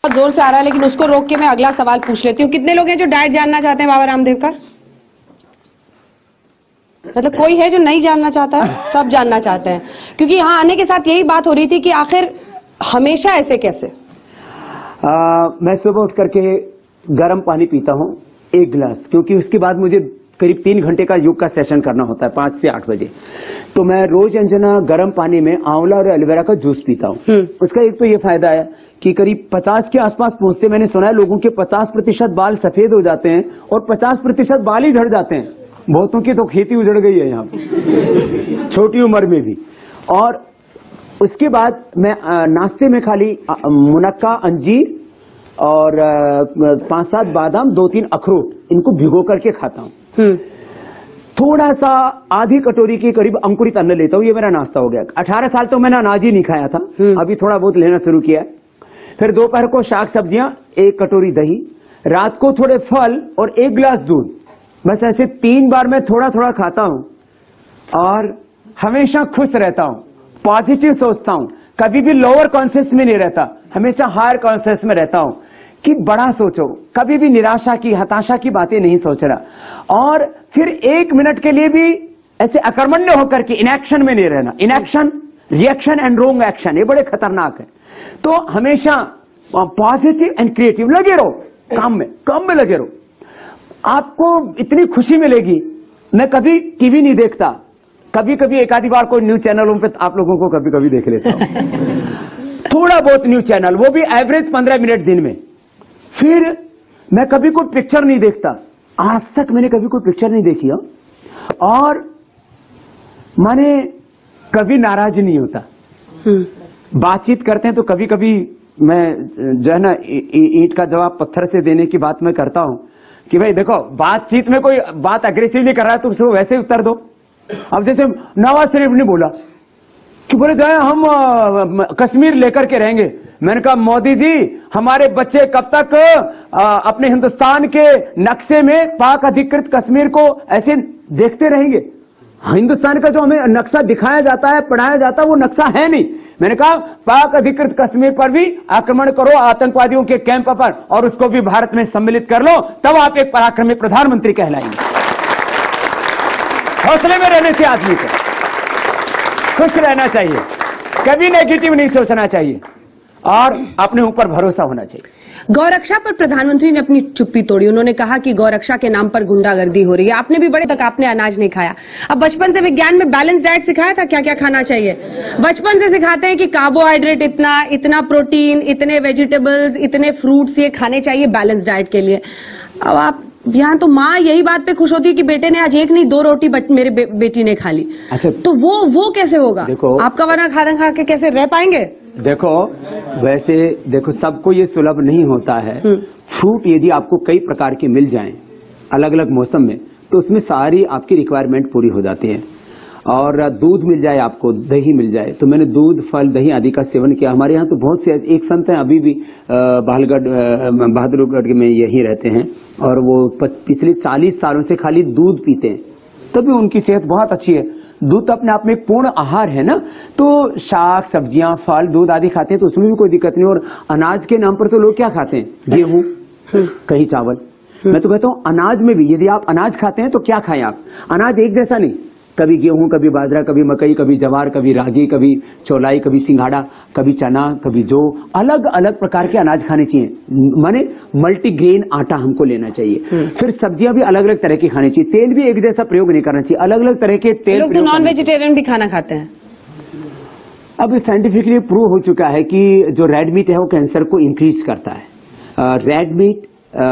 बहुत जोर से आ रहा है, लेकिन उसको रोक के मैं अगला सवाल पूछ लेती हूँ। कितने लोग हैं जो डाइट जानना चाहते हैं बाबा रामदेव का? मतलब कोई है जो नहीं जानना चाहता है? सब जानना चाहते हैं, क्योंकि यहाँ आने के साथ यही बात हो रही थी कि आखिर हमेशा ऐसे कैसे? मैं सुबह उठ करके गर्म पानी पीता हूँ 1 गिलास, क्योंकि उसके बाद मुझे करीब 3 घंटे का योग का सेशन करना होता है 5 से 8 बजे। तो मैं रोज अंजना गर्म पानी में आंवला और एलोवेरा का जूस पीता हूँ। उसका एक तो ये फायदा है कि करीब 50 के आसपास पहुंचते, मैंने सुना है लोगों के 50% बाल सफेद हो जाते हैं और 50% बाल ही झड़ जाते हैं। बहुतों की तो खेती उजड़ गई है यहाँ पे छोटी उम्र में भी। और उसके बाद मैं नाश्ते में खाली मुनक्का, अंजीर और 5-7 बादाम, 2-3 अखरोट, इनको भिगो करके खाता हूँ। थोड़ा सा आधी कटोरी के करीब अंकुरित अन्न लेता हूँ। ये मेरा नाश्ता हो गया। 18 साल तो मैंने अनाज ही नहीं खाया था, अभी थोड़ा बहुत लेना शुरू किया है। फिर दोपहर को शाक सब्जियां, 1 कटोरी दही, रात को थोड़े फल और 1 गिलास दूध। बस ऐसे 3 बार मैं थोड़ा थोड़ा खाता हूँ और हमेशा खुश रहता हूँ, पॉजिटिव सोचता हूँ, कभी भी लोअर कॉन्शियस में नहीं रहता, हमेशा हायर कॉन्शियस में रहता हूँ कि बड़ा सोचो, कभी भी निराशा की, हताशा की बातें नहीं सोच रहा। और फिर 1 मिनट के लिए भी ऐसे अकर्मण्य होकर के इनएक्शन में नहीं रहना। Inaction, reaction and wrong action, ये बड़े खतरनाक है। तो हमेशा पॉजिटिव एंड क्रिएटिव लगे रहो, काम में लगे रहो, आपको इतनी खुशी मिलेगी। मैं कभी टीवी नहीं देखता, कभी कभी एक आधी बार कोई न्यूज चैनलों पे आप लोगों को कभी कभी देख लेता हूं थोड़ा बहुत न्यूज चैनल, वो भी एवरेज 15 मिनट दिन में। फिर मैं कभी कोई पिक्चर नहीं देखता, आज तक मैंने कभी कोई पिक्चर नहीं देखी है। और माने कभी नाराज नहीं होता। बातचीत करते हैं तो कभी कभी मैं जो है ना ईंट का जवाब पत्थर से देने की बात मैं करता हूं कि भाई देखो, बातचीत में कोई बात अग्रेसिव नहीं कर रहा है तो उसको वैसे ही उत्तर दो। अब जैसे नवाज शरीफ ने बोला कि बोले जाए हम कश्मीर लेकर के रहेंगे। मैंने कहा मोदी जी, हमारे बच्चे कब तक अपने हिंदुस्तान के नक्शे में पाक अधिकृत कश्मीर को ऐसे देखते रहेंगे? हिंदुस्तान का जो हमें नक्शा दिखाया जाता है, पढ़ाया जाता है, वो नक्शा है नहीं। मैंने कहा पाक अधिकृत कश्मीर पर भी आक्रमण करो, आतंकवादियों के कैंप पर, और उसको भी भारत में सम्मिलित कर लो, तब आप एक पराक्रमी प्रधानमंत्री कहलाएंगे। हौसले में रहने से आदमी को खुश रहना चाहिए, कभी नेगेटिव नहीं सोचना चाहिए और अपने ऊपर भरोसा होना चाहिए। गौरक्षा पर प्रधानमंत्री ने अपनी चुप्पी तोड़ी। उन्होंने कहा कि गौरक्षा के नाम पर गुंडागर्दी हो रही है। आपने भी बड़े तक आपने अनाज नहीं खाया। अब बचपन से विज्ञान में बैलेंस डाइट सिखाया था, क्या क्या खाना चाहिए। बचपन से सिखाते हैं कि कार्बोहाइड्रेट इतना प्रोटीन, इतने वेजिटेबल्स, इतने फ्रूट्स ये खाने चाहिए बैलेंस डाइट के लिए। अब आप यहाँ तो माँ यही बात पे खुश होती है कि बेटे ने आज 1 नहीं 2 रोटी मेरे बेटी ने खा ली। अच्छा, तो वो कैसे होगा? देखो, आपका बना खाना खा के कैसे रह पाएंगे? देखो, वैसे देखो, सबको ये सुलभ नहीं होता है। फ्रूट यदि आपको कई प्रकार के मिल जाएं अलग अलग मौसम में, तो उसमें सारी आपकी रिक्वायरमेंट पूरी हो जाती है। और दूध मिल जाए आपको, दही मिल जाए, तो मैंने दूध, फल, दही आदि का सेवन किया। हमारे यहाँ तो बहुत से एक संत हैं, अभी भी बहादुरगढ़ में यही रहते हैं, और वो पिछले 40 सालों से खाली दूध पीते हैं, तभी उनकी सेहत बहुत अच्छी है। दूध तो अपने आप में एक पूर्ण आहार है ना, तो शाक सब्जियां, फल, दूध आदि खाते हैं तो उसमें भी कोई दिक्कत नहीं। और अनाज के नाम पर तो लोग क्या खाते हैं, गेहूं, कहीं चावल। मैं तो कहता हूं अनाज में भी यदि आप अनाज खाते हैं तो क्या खाएं आप? अनाज एक जैसा नहीं, कभी गेहूं, कभी बाजरा, कभी मकई, कभी जवार, कभी रागी, कभी चौलाई, कभी सिंघाड़ा, कभी चना, कभी जौ, अलग अलग प्रकार के अनाज खाने चाहिए। माने मल्टीग्रेन आटा हमको लेना चाहिए। फिर सब्जियां भी अलग अलग तरह की खानी चाहिए। तेल भी एक जैसा प्रयोग नहीं करना चाहिए, अलग अलग तरह के तेल। लोग तो नॉन वेजिटेरियन भी खाना खाते हैं। अब साइंटिफिकली प्रूव हो चुका है कि जो रेड मीट है वो कैंसर को इंक्रीज करता है। Red meat,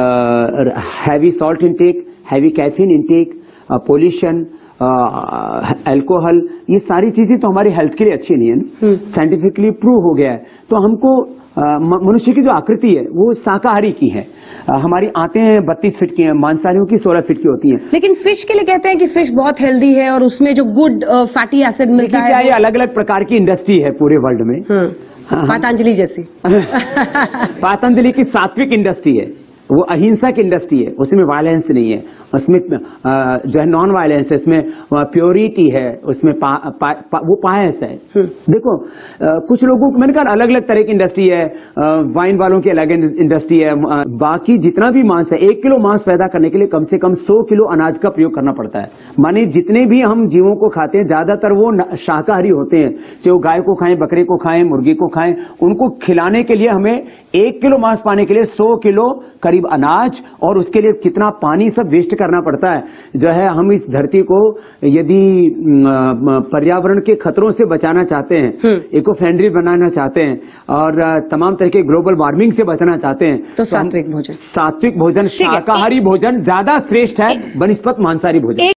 heavy salt intake, heavy caffeine intake, pollution, alcohol, ये सारी चीजें तो हमारी हेल्थ के लिए अच्छी नहीं है ना, साइंटिफिकली प्रूव हो गया है। तो हमको मनुष्य की जो आकृति है वो शाकाहारी की है। हमारी आंतें 32 फीट की हैं, मांसाहारियों की 16 फीट की होती हैं। लेकिन फिश के लिए कहते हैं कि फिश बहुत हेल्दी है और उसमें जो गुड फैटी एसिड मिलता है। ये अलग अलग प्रकार की इंडस्ट्री है पूरे वर्ल्ड में। पतंजलि जैसी पतंजलि की सात्विक इंडस्ट्री है, वो अहिंसक इंडस्ट्री है, उसमें वायलेंस नहीं है, उसमें जो है नॉन वायलेंस है, उसमें प्योरिटी है, उसमें वो पायस है। देखो कुछ लोगों को मैंने कहा अलग अलग तरह की इंडस्ट्री है, वाइन वालों की अलग इंडस्ट्री है, बाकी जितना भी मांस है 1 किलो मांस पैदा करने के लिए कम से कम 100 किलो अनाज का प्रयोग करना पड़ता है। माने जितने भी हम जीवों को खाते हैं ज्यादातर वो शाकाहारी होते हैं, चाहे वो गाय को खाएं, बकरे को खाएं, मुर्गी को खाएं, उनको खिलाने के लिए हमें 1 किलो मांस पाने के लिए 100 किलो करीब अनाज और उसके लिए कितना पानी सब वेस्ट करना पड़ता है। जो है हम इस धरती को यदि पर्यावरण के खतरों से बचाना चाहते हैं, इको फ्रेंडली बनाना चाहते हैं और तमाम तरह के ग्लोबल वार्मिंग से बचना चाहते हैं तो सात्विक भोजन, शाकाहारी भोजन ज्यादा श्रेष्ठ है बनिस्पत मांसाहारी भोजन।